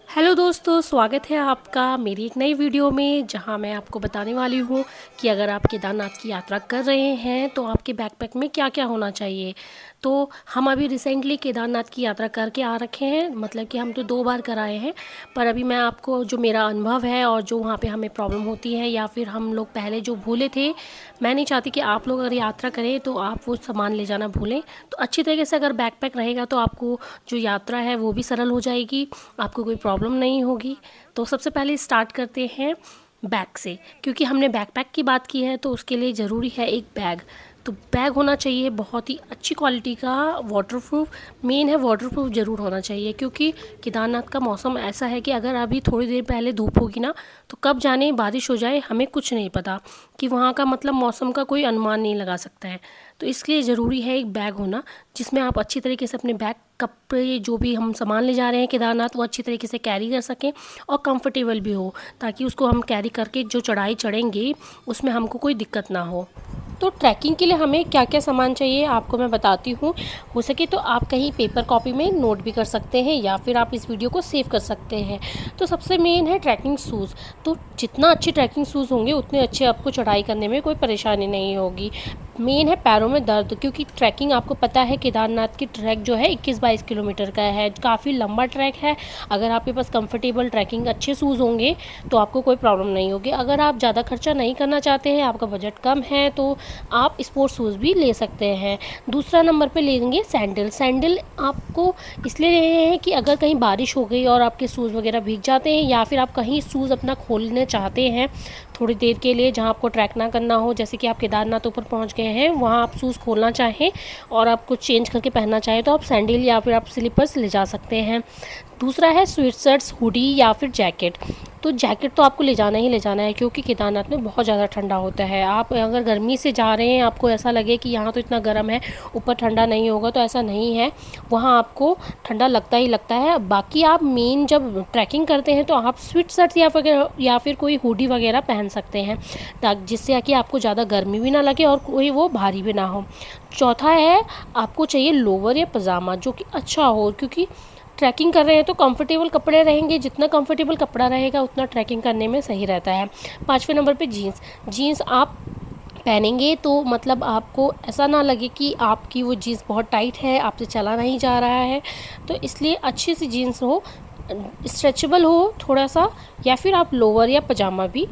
Hello दोस्तों, स्वागत है आपका मेरी एक नई वीडियो में, जहां मैं आपको बताने वाली हूं कि अगर आप केदारनाथ की यात्रा कर रहे हैं तो आपके बैकपैक में क्या क्या होना चाहिए। तो हम अभी रिसेंटली केदारनाथ की यात्रा करके आ रखे हैं, मतलब कि हम तो 2 बार कराए हैं। पर अभी मैं आपको जो मेरा अनुभव है और जो वहाँ पे हमें प्रॉब्लम होती है या फिर हम लोग पहले जो भूले थे, मैं नहीं चाहती कि आप लोग अगर यात्रा करें तो आप वो सामान ले जाना भूलें। तो अच्छी तरीके से अगर बैकपैक रहेगा तो आपको जो यात्रा है वो भी सरल हो जाएगी, आपको कोई प्रॉब्लम नहीं होगी। तो सबसे पहले स्टार्ट करते हैं बैग से, क्योंकि हमने बैकपैक की बात की है तो उसके लिए ज़रूरी है एक बैग। तो बैग होना चाहिए बहुत ही अच्छी क्वालिटी का, वाटरप्रूफ। मेन है वाटरप्रूफ ज़रूर होना चाहिए, क्योंकि केदारनाथ का मौसम ऐसा है कि अगर अभी थोड़ी देर पहले धूप होगी ना तो कब जाने बारिश हो जाए, हमें कुछ नहीं पता कि वहाँ का मतलब मौसम का कोई अनुमान नहीं लगा सकता है। तो इसलिए ज़रूरी है एक बैग होना, जिसमें आप अच्छी तरीके से अपने बैग, कपड़े, जो भी हम सामान ले जा रहे हैं केदारनाथ, वो अच्छी तरीके से कैरी कर सकें और कंफर्टेबल भी हो, ताकि उसको हम कैरी करके जो चढ़ाई चढ़ेंगे उसमें हमको कोई दिक्कत ना हो। तो ट्रैकिंग के लिए हमें क्या क्या सामान चाहिए आपको मैं बताती हूँ। हो सके तो आप कहीं पेपर कॉपी में नोट भी कर सकते हैं या फिर आप इस वीडियो को सेव कर सकते हैं। तो सबसे मेन है ट्रैकिंग शूज़। तो जितना अच्छे ट्रैकिंग शूज़ होंगे उतने अच्छे आपको चढ़ाई करने में कोई परेशानी नहीं होगी। मेन है पैरों में दर्द, क्योंकि ट्रैकिंग आपको पता है केदारनाथ की ट्रैक जो है 21-22 किलोमीटर का है, काफ़ी लंबा ट्रैक है। अगर आपके पास कंफर्टेबल ट्रैकिंग अच्छे शूज़ होंगे तो आपको कोई प्रॉब्लम नहीं होगी। अगर आप ज़्यादा खर्चा नहीं करना चाहते हैं, आपका बजट कम है, तो आप स्पोर्ट्स शूज़ भी ले सकते हैं। दूसरा नंबर पे लेंगे सैंडल। सैंडल आपको इसलिए लेने हैं कि अगर कहीं बारिश हो गई और आपके शूज़ वगैरह भीग जाते हैं, या फिर आप कहीं शूज़ अपना खोलने चाहते हैं थोड़ी देर के लिए, जहाँ आपको ट्रैक ना करना हो, जैसे कि आप केदारनाथ ऊपर पहुँच गए हैं, वहाँ आप शूज़ खोलना चाहें और आप कुछ चेंज करके पहनना चाहें तो आप सैंडल या फिर आप स्लीपर्स ले जा सकते हैं। दूसरा है स्वेट शर्ट्स, हुडी या फिर जैकेट। तो जैकेट तो आपको ले जाना ही ले जाना है, क्योंकि केदारनाथ में बहुत ज़्यादा ठंडा होता है। आप अगर गर्मी से जा रहे हैं, आपको ऐसा लगे कि यहाँ तो इतना गर्म है, ऊपर ठंडा नहीं होगा, तो ऐसा नहीं है। वहाँ आपको ठंडा लगता ही लगता है। बाकी आप मेन जब ट्रैकिंग करते हैं तो आप स्वेट शर्ट्स या फिर कोई हुडी वगैरह पहन सकते हैं, ताकि जिससे कि आपको ज़्यादा गर्मी भी ना लगे और कोई वो भारी भी ना हो। चौथा है आपको चाहिए लोवर या पजामा, जो कि अच्छा हो, क्योंकि ट्रैकिंग कर रहे हैं तो कंफर्टेबल कपड़े रहेंगे। जितना कंफर्टेबल कपड़ा रहेगा उतना ट्रैकिंग करने में सही रहता है। 5वें नंबर पे जीन्स। जीन्स आप पहनेंगे तो मतलब आपको ऐसा ना लगे कि आपकी वो जीन्स बहुत टाइट है, आपसे चला नहीं जा रहा है। तो इसलिए अच्छी सी जीन्स हो, स्ट्रेचेबल हो थोड़ा सा, या फिर आप लोअर या पजामा भी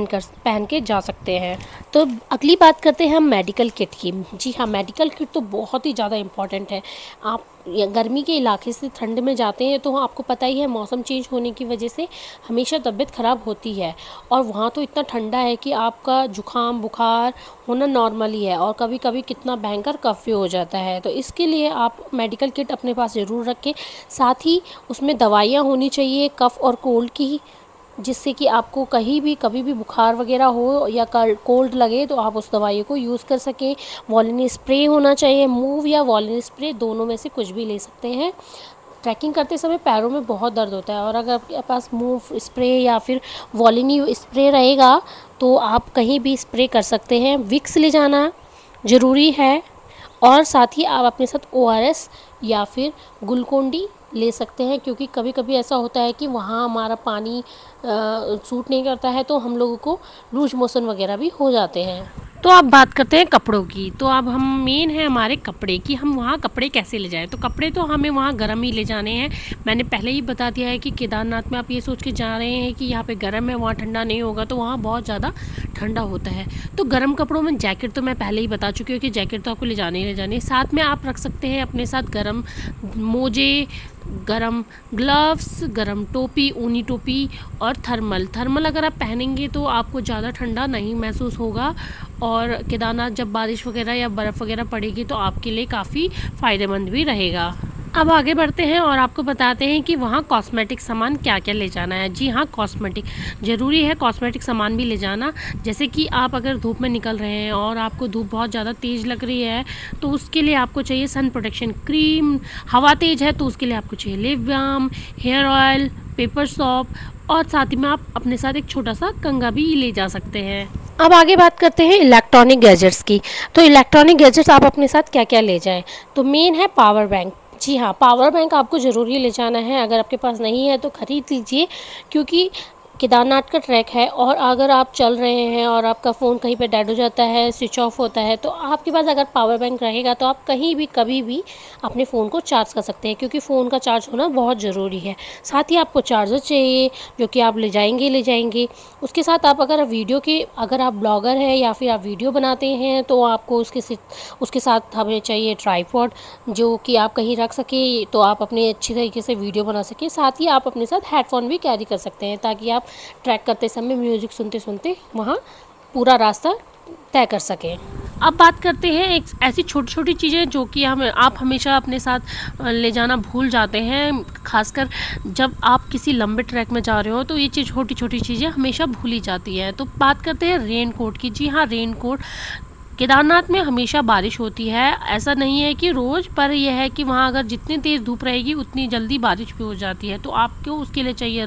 पहन के जा सकते हैं। तो अगली बात करते हैं हम मेडिकल किट की। जी हाँ, मेडिकल किट तो बहुत ही ज़्यादा इम्पॉर्टेंट है। आप गर्मी के इलाके से ठंड में जाते हैं तो आपको पता ही है, मौसम चेंज होने की वजह से हमेशा तबीयत ख़राब होती है, और वहाँ तो इतना ठंडा है कि आपका जुकाम बुखार होना नॉर्मल ही है, और कभी कभी कितना भयंकर कफ भी हो जाता है। तो इसके लिए आप मेडिकल किट अपने पास ज़रूर रखें। साथ ही उसमें दवाइयाँ होनी चाहिए कफ़ और कोल्ड की, जिससे कि आपको कहीं भी कभी भी बुखार वगैरह हो या कोल्ड लगे तो आप उस दवाई को यूज़ कर सकें। वॉलिनी स्प्रे होना चाहिए, मूव या वॉलिनी स्प्रे, दोनों में से कुछ भी ले सकते हैं। ट्रैकिंग करते समय पैरों में बहुत दर्द होता है, और अगर आपके पास मूव स्प्रे या फिर वॉलिनी स्प्रे रहेगा तो आप कहीं भी स्प्रे कर सकते हैं। विक्स ले जाना ज़रूरी है, और साथ ही आप अपने साथ ORS या फिर ग्लूकोन-डी ले सकते हैं, क्योंकि कभी कभी ऐसा होता है कि वहाँ हमारा पानी सूट नहीं करता है, तो हम लोगों को लूज मोशन वगैरह भी हो जाते हैं। तो अब बात करते हैं कपड़ों की। तो अब हम मेन है हमारे कपड़े कि हम वहाँ कपड़े कैसे ले जाएं। तो कपड़े तो हमें वहाँ गर्म ही ले जाने हैं। मैंने पहले ही बता दिया है कि केदारनाथ में आप ये सोच के जा रहे हैं कि यहाँ पे गर्म है, वहाँ ठंडा नहीं होगा, तो वहाँ बहुत ज़्यादा ठंडा होता है। तो गर्म कपड़ों में जैकेट तो मैं पहले ही बता चुकी हूँ कि जैकेट तो आपको ले जाने ही ले जाने। साथ में आप रख सकते हैं अपने साथ गर्म मोजे, गरम ग्लव्स, गरम टोपी, ऊनी टोपी और थर्मल अगर आप पहनेंगे तो आपको ज़्यादा ठंडा नहीं महसूस होगा, और केदारनाथ जब बारिश वगैरह या बर्फ़ वगैरह पड़ेगी तो आपके लिए काफ़ी फ़ायदेमंद भी रहेगा। अब आगे बढ़ते हैं और आपको बताते हैं कि वहाँ कॉस्मेटिक सामान क्या क्या ले जाना है। जी हाँ, कॉस्मेटिक ज़रूरी है, कॉस्मेटिक सामान भी ले जाना। जैसे कि आप अगर धूप में निकल रहे हैं और आपको धूप बहुत ज़्यादा तेज़ लग रही है तो उसके लिए आपको चाहिए सन प्रोटेक्शन क्रीम। हवा तेज़ है तो उसके लिए आपको चाहिए lip balm, hair oil, paper soap, और साथ ही में आप अपने साथ एक छोटा सा कंघा भी ले जा सकते हैं। अब आगे बात करते हैं इलेक्ट्रॉनिक गैजेट्स की। तो इलेक्ट्रॉनिक गैजेट्स आप अपने साथ क्या क्या ले जाएं। तो मेन है पावर बैंक। जी हाँ, पावर बैंक आपको ज़रूर ही ले जाना है। अगर आपके पास नहीं है तो ख़रीद लीजिए, क्योंकि केदारनाथ का ट्रैक है और अगर आप चल रहे हैं और आपका फ़ोन कहीं पे डेड हो जाता है, स्विच ऑफ होता है, तो आपके पास अगर पावर बैंक रहेगा तो आप कहीं भी कभी भी अपने फ़ोन को चार्ज कर सकते हैं, क्योंकि फ़ोन का चार्ज होना बहुत ज़रूरी है। साथ ही आपको चार्जर चाहिए, जो कि आप ले जाएंगे। उसके साथ आप अगर आप ब्लॉगर हैं या फिर आप वीडियो बनाते हैं तो आपको उसके साथ हमें चाहिए ट्राइपॉड, जो कि आप कहीं रख सकें तो आप अपने अच्छी तरीके से वीडियो बना सकें। साथ ही आप अपने साथ हेडफ़ोन भी कैरी कर सकते हैं, ताकि आप ट्रैक करते समय म्यूज़िक सुनते सुनते वहाँ पूरा रास्ता तय कर सकें। अब बात करते हैं एक ऐसी छोटी छोटी चीज़ें जो कि आप हमेशा अपने साथ ले जाना भूल जाते हैं, खासकर जब आप किसी लंबे ट्रैक में जा रहे हो, तो ये छोटी छोटी चीज़ें हमेशा भूली जाती है। तो बात करते हैं रेन कोट की। जी हाँ, रेन कोट। केदारनाथ में हमेशा बारिश होती है, ऐसा नहीं है कि रोज़, पर यह है कि वहाँ अगर जितनी तेज़ धूप रहेगी उतनी जल्दी बारिश भी हो जाती है। तो आपको उसके लिए चाहिए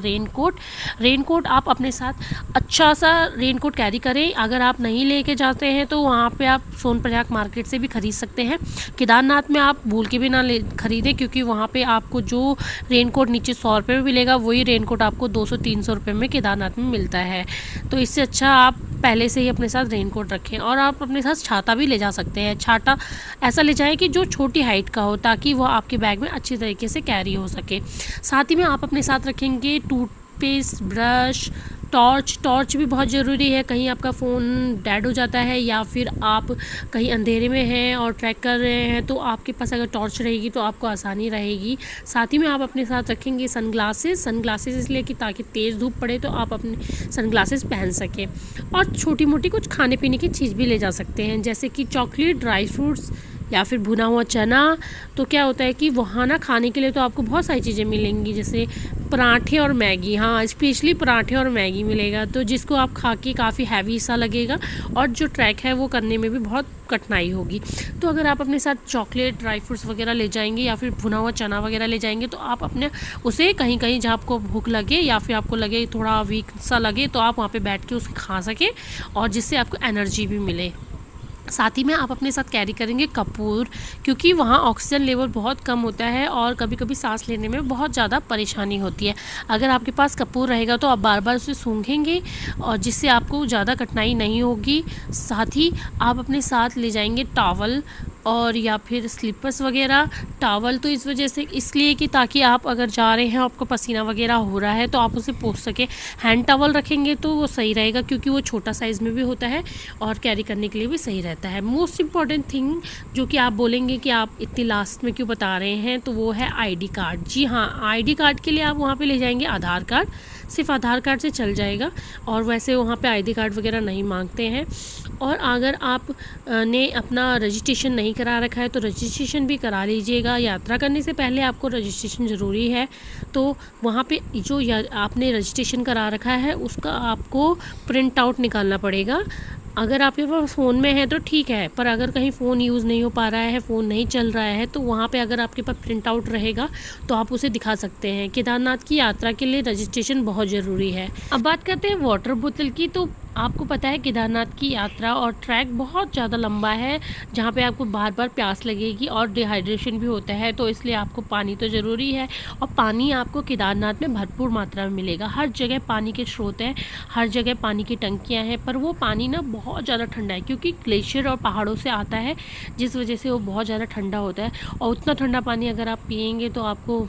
रेन कोट आप अपने साथ अच्छा सा रेन कोट कैरी करें। अगर आप नहीं लेके जाते हैं तो वहाँ पे आप सोनप्रयाग मार्केट से भी ख़रीद सकते हैं। केदारनाथ में आप भूल के भी ना ख़रीदें, क्योंकि वहाँ पे आपको जो रेन कोट नीचे 100 रुपये में मिलेगा, वही रेन कोट आपको 200-300 रुपये में केदारनाथ में मिलता है। तो इससे अच्छा आप पहले से ही अपने साथ रेनकोट रखें। और आप अपने साथ छाता भी ले जा सकते हैं। छाता ऐसा ले जाएं कि जो छोटी हाइट का हो, ताकि वो आपके बैग में अच्छी तरीके से कैरी हो सके। साथ ही में आप अपने साथ रखेंगे टूथपेस्ट, ब्रश, टॉर्च भी बहुत ज़रूरी है। कहीं आपका फ़ोन डेड हो जाता है या फिर आप कहीं अंधेरे में हैं और ट्रैक कर रहे हैं, तो आपके पास अगर टॉर्च रहेगी तो आपको आसानी रहेगी। साथ ही में आप अपने साथ रखेंगे सनग्लासेस इसलिए कि ताकि तेज़ धूप पड़े तो आप अपने सनग्लासेस पहन सकें। और छोटी मोटी कुछ खाने पीने की चीज़ भी ले जा सकते हैं, जैसे कि चॉकलेट, ड्राई फ्रूट्स या फिर भुना हुआ चना। तो क्या होता है कि वहाँ ना खाने के लिए तो आपको बहुत सारी चीज़ें मिलेंगी, जैसे पराठे और मैगी। हाँ, स्पेशली पराठे और मैगी मिलेगा, तो जिसको आप खा के काफ़ी हैवी सा लगेगा और जो ट्रैक है वो करने में भी बहुत कठिनाई होगी। तो अगर आप अपने साथ चॉकलेट, ड्राई फ्रूट्स वगैरह ले जाएंगे या फिर भुना हुआ चना वगैरह ले जाएंगे, तो आप अपने उसे कहीं कहीं जहाँ आपको भूख लगे या फिर आपको लगे थोड़ा वीक सा लगे, तो आप वहाँ पे बैठ के उसे खा सकें और जिससे आपको एनर्जी भी मिले। साथ ही में आप अपने साथ कैरी करेंगे कपूर, क्योंकि वहाँ ऑक्सीजन लेवल बहुत कम होता है और कभी कभी सांस लेने में बहुत ज़्यादा परेशानी होती है। अगर आपके पास कपूर रहेगा तो आप बार बार उसे सूंघेंगे और जिससे आपको ज़्यादा कठिनाई नहीं होगी। साथ ही आप अपने साथ ले जाएंगे टॉवल और या फिर स्लीपर्स वगैरह। टॉवल तो इस वजह से इसलिए कि ताकि आप अगर जा रहे हैं, आपको पसीना वगैरह हो रहा है, तो आप उसे पोंछ सकें। हैंड टॉवल रखेंगे तो वो सही रहेगा, क्योंकि वो छोटा साइज़ में भी होता है और कैरी करने के लिए भी सही रहता है। मोस्ट इम्पॉर्टेंट थिंग जो कि आप बोलेंगे कि आप इतनी लास्ट में क्यों बता रहे हैं, तो वो है आईडी कार्ड। जी हाँ, आईडी कार्ड के लिए आप वहाँ पे ले जाएंगे आधार कार्ड। सिर्फ आधार कार्ड से चल जाएगा और वैसे वहाँ पे आईडी कार्ड वगैरह नहीं मांगते हैं। और अगर आप ने अपना रजिस्ट्रेशन नहीं करा रखा है तो रजिस्ट्रेशन भी करा लीजिएगा। यात्रा करने से पहले आपको रजिस्ट्रेशन ज़रूरी है, तो वहाँ पे जो आपने रजिस्ट्रेशन करा रखा है उसका आपको प्रिंट आउट निकालना पड़ेगा। अगर आपके पास फ़ोन में है तो ठीक है, पर अगर कहीं फ़ोन यूज़ नहीं हो पा रहा है, फ़ोन नहीं चल रहा है, तो वहाँ पे अगर आपके पास प्रिंट आउट रहेगा तो आप उसे दिखा सकते हैं। केदारनाथ की यात्रा के लिए रजिस्ट्रेशन बहुत ज़रूरी है। अब बात करते हैं वाटर बोतल की। तो आपको पता है केदारनाथ की यात्रा और ट्रैक बहुत ज़्यादा लंबा है, जहाँ पे आपको बार बार प्यास लगेगी और डिहाइड्रेशन भी होता है, तो इसलिए आपको पानी तो ज़रूरी है। और पानी आपको केदारनाथ में भरपूर मात्रा में मिलेगा। हर जगह पानी के स्रोत हैं, हर जगह पानी की टंकियाँ हैं, पर वो पानी ना बहुत ज़्यादा ठंडा है, क्योंकि ग्लेशियर और पहाड़ों से आता है, जिस वजह से वो बहुत ज़्यादा ठंडा होता है। और उतना ठंडा पानी अगर आप पिएंगे तो आपको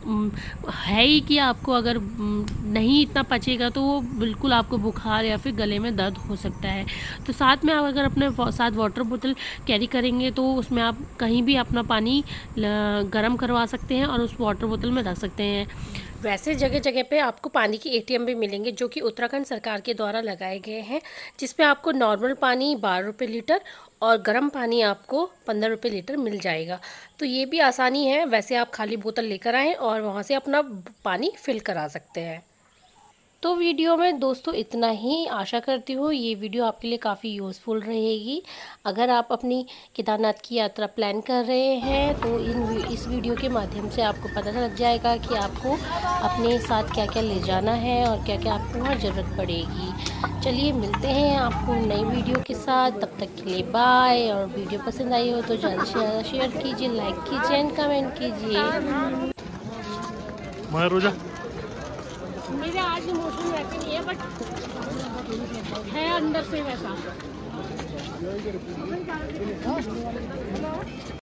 है ही कि आपको अगर नहीं इतना पचेगा तो वो बिल्कुल आपको बुखार या फिर गले में दर्द हो सकता है। तो साथ में आप अगर अपने साथ वाटर बोतल कैरी करेंगे तो उसमें आप कहीं भी अपना पानी गर्म करवा सकते हैं और उस वाटर बोतल में रख सकते हैं। वैसे जगह जगह पे आपको पानी की एटीएम भी मिलेंगे, जो कि उत्तराखंड सरकार के द्वारा लगाए गए हैं, जिसपे आपको नॉर्मल पानी 12 रुपये लीटर और गर्म पानी आपको 15 रुपये लीटर मिल जाएगा। तो ये भी आसानी है। वैसे आप खाली बोतल लेकर आएँ और वहाँ से अपना पानी फिल करा सकते हैं। तो वीडियो में दोस्तों इतना ही। आशा करती हूँ ये वीडियो आपके लिए काफ़ी यूज़फुल रहेगी। अगर आप अपनी केदारनाथ की यात्रा प्लान कर रहे हैं तो इस वीडियो के माध्यम से आपको पता लग जाएगा कि आपको अपने साथ क्या क्या ले जाना है और क्या क्या आपको वहाँ ज़रूरत पड़ेगी। चलिए मिलते हैं आपको नई वीडियो के साथ, तब तक के लिए बाय। और वीडियो पसंद आई हो तो ज़्यादा से ज़्यादा शेयर कीजिए, लाइक कीजिए एंड कमेंट कीजिए। मेरे आज इमोशन वैसे नहीं है बट है अंदर से वैसा।